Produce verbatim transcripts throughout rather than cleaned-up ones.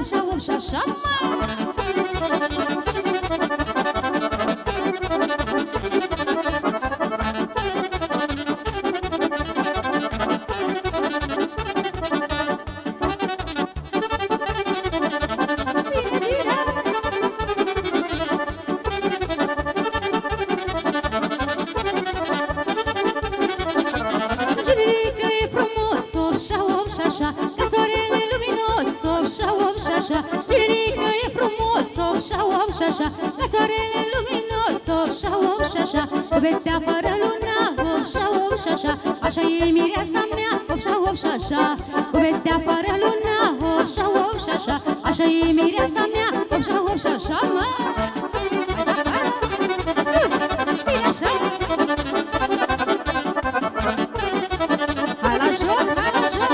vopșa, vopșa, așa, ca soarele luminos, opșa, opșa, așa, cu vestea fără luna, opșa, opșa, așa, așa e mireasa mea, opșa, opșa, așa, cu vestea fără luna, opșa, opșa, așa, așa e mireasa mea, opșa, opșa, așa, mă! Sus, bine așa! Hai la joc, hai la joc!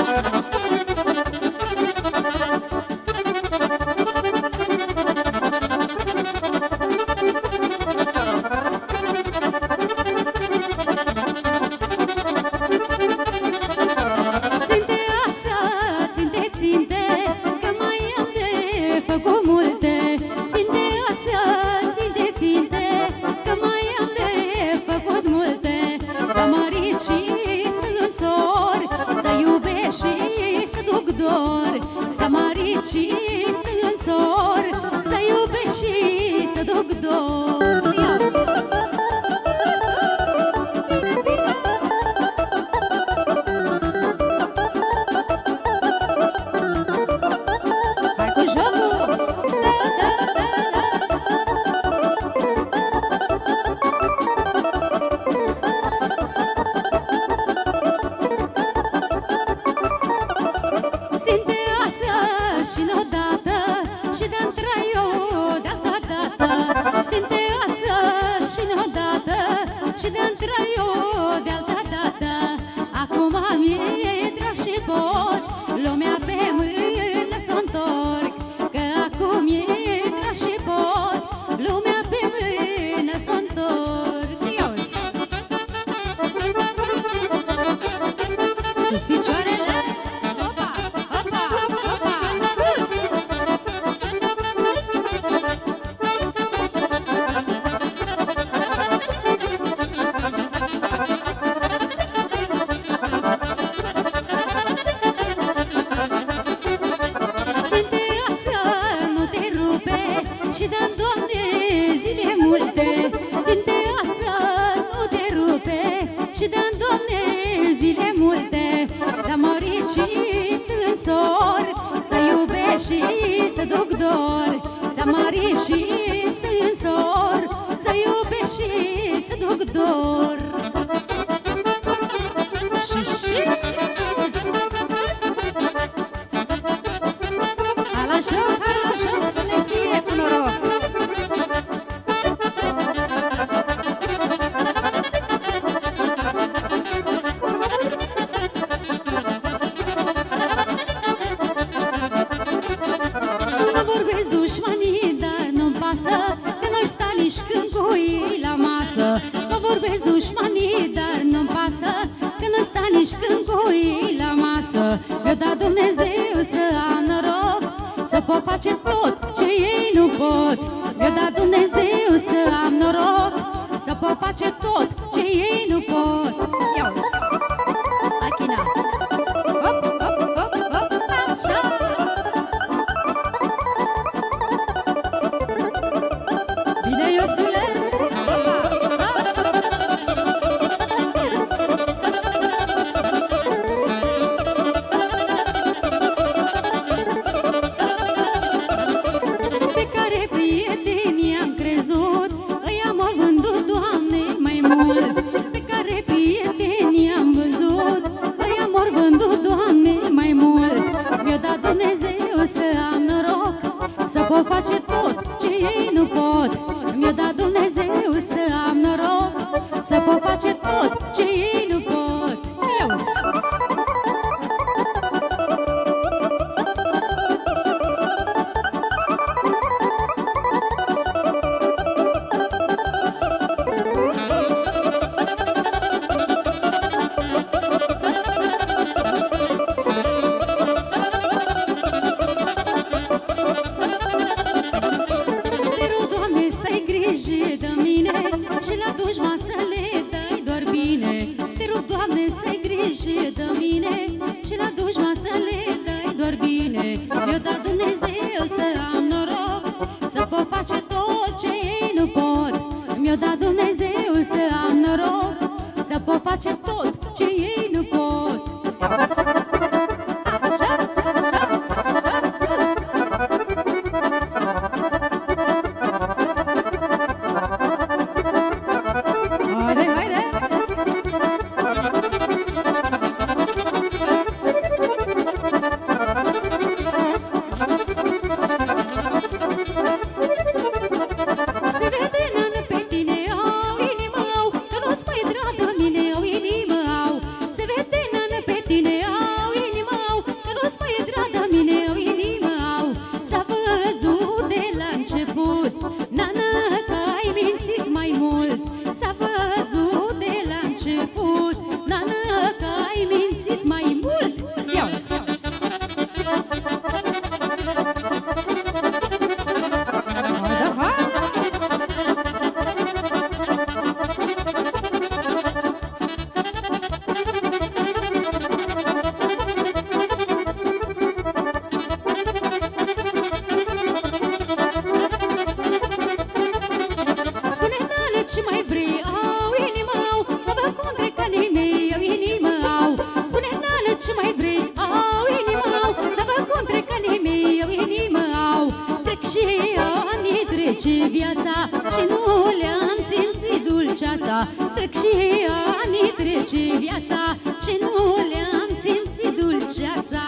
și ani trece viața și nu le-am simțit dulceața.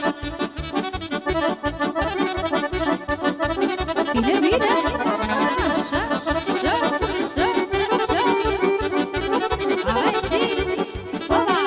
Bine, bine! Așa, așa, așa, așa, așa. Hai, zi! Opa!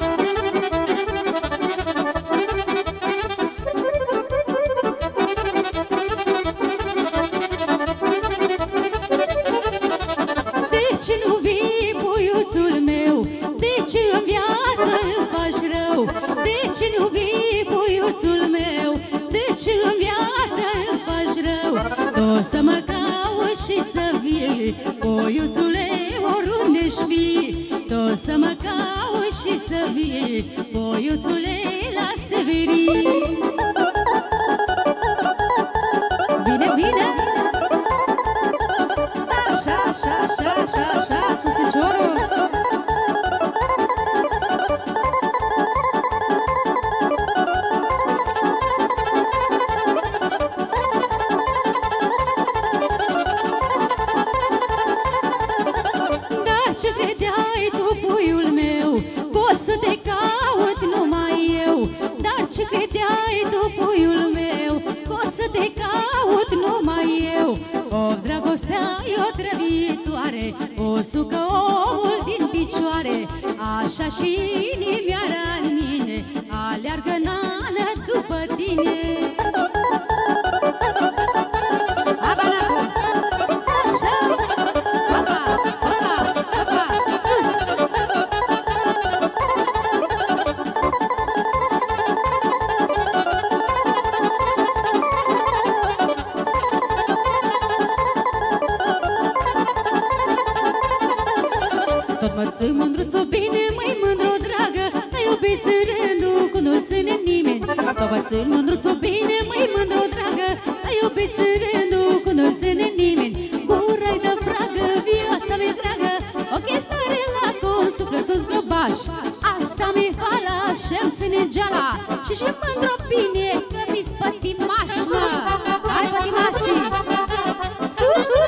De ce nu vii, puiuțul meu? De ce în viață îmi faci rău? De ce nu vii, puiuțul meu? De ce în viață îmi faci rău? O să mă cauți și să vii, puiuțule, oriunde-și fii. O să mă cauți și să vii, puiuțule, la Severin. Bine, bine! Așa, așa, așa, așa, așa, sus piciorul! Ce credeai tu, puiul meu, că o să te caut numai eu? Dar ce credeai tu, puiul meu, că o să te caut numai eu? O, dragostea e o trăvitoare, o sucă omul din picioare. Așa și inimioara în mine aleargă nană după tine. Tot mă țin mândruțo bine, măi mândru dragă, te iubiți în rândul cu nu-l ține nimeni. Tot mă țin mândruțo bine, măi mândru dragă, te iubiți în rândul cu nu-l ține nimeni. Gura-i de fragă, viața mi-e dragă, ochii stare la con, sufletul zglobaș. Asta mi-e fala și-mi ține geala și și mândru bine că mi-s pătimaș, mă. Hai pătimașii! Sus, sus!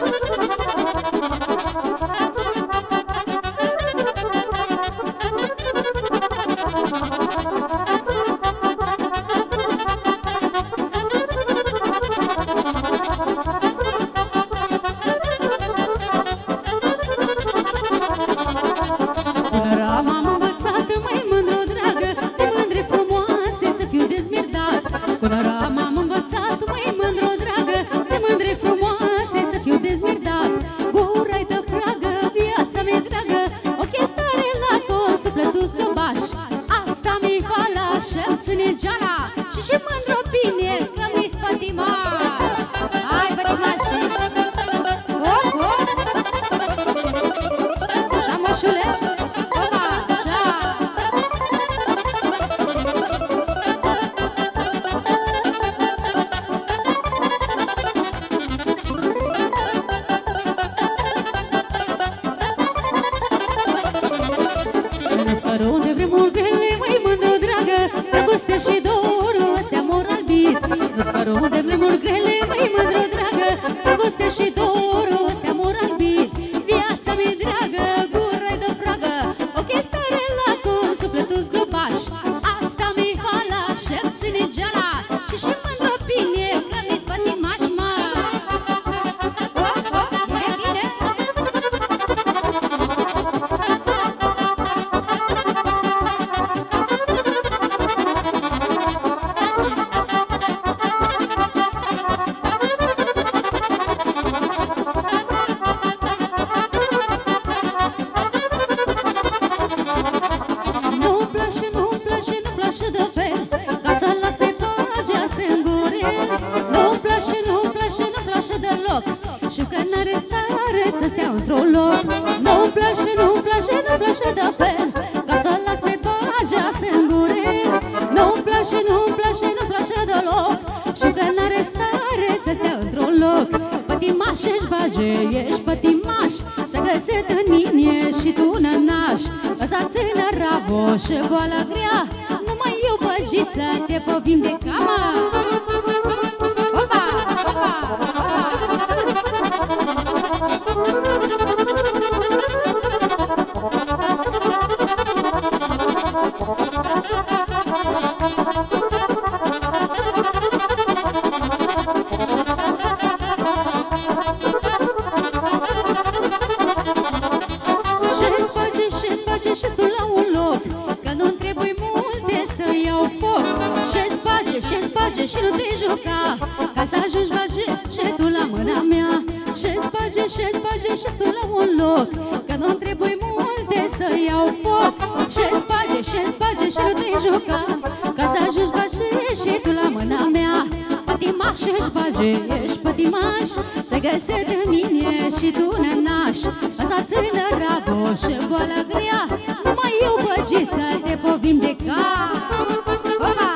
Ești pătimaș, să găsit în mine și tu nănaș. Lăsați la rabo și boala grea, numai eu, băgiță, te pot vindeca, mă. Opa, opa, opa, sus! și nu te juca, ca să ajungi bage și tu la mâna mea. Și-ți bage, și-ți bage și stă la un loc, că nu-mi trebuie multe să iau foc. Și-ți bage, și-ți bage și nu te juca, ca să ajungi bage și tu la mâna mea. Pătimaș, ești bage, ești pătimaș, se găsește în mine și tu nănaș. Ăsta țină rabo și boala grea, numai eu, băgiță, te pot vindeca. Opa!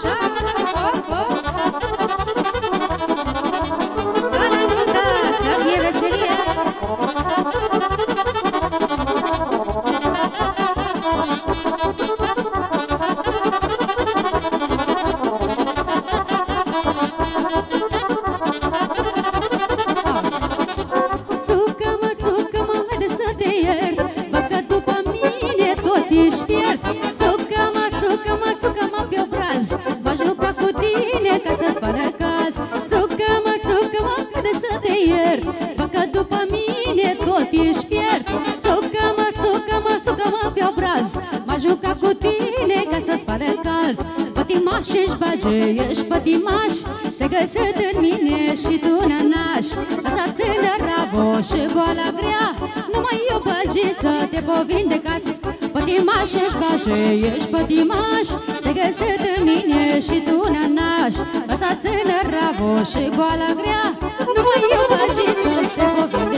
Ești bage, ești pătimaș, se găsesc în mine și tu nănaș. Asta țină rabo și boala grea, numai eu, băgiță, te pot vindeca. Pătimaș, ești bage, ești pătimaș, se găsesc în mine și tu nănaș. Asta țină rabo și boala grea, numai eu, băgiță, te pot vindeca.